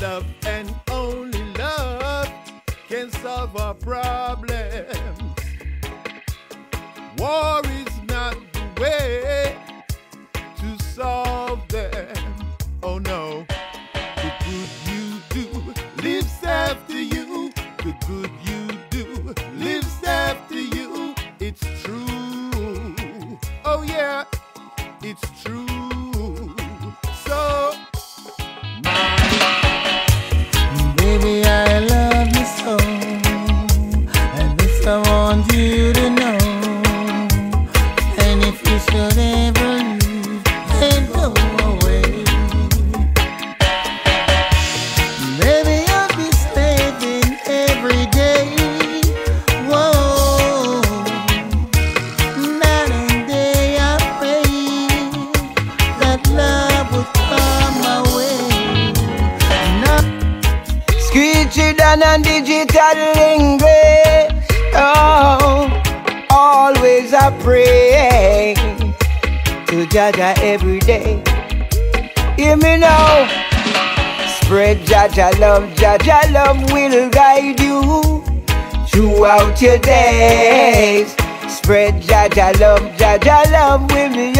love and only love can solve our problems. War is not the way to solve them. Oh no. The good you do lives after you. The good you do lives after you. It's true. Oh yeah, it's true. So, baby, I love you so, and this I want you to know. And if you should ever leave and go away, baby, I'll be slaving every day. Whoa, night and day I pray that love would come my way. Screechy than a digital English. Oh, always I pray to Jaja every day. Hear me now. Spread Jaja love will guide you throughout your days. Spread Jaja love will be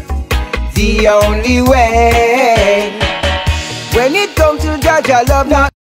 the only way. When it comes to Jaja love, not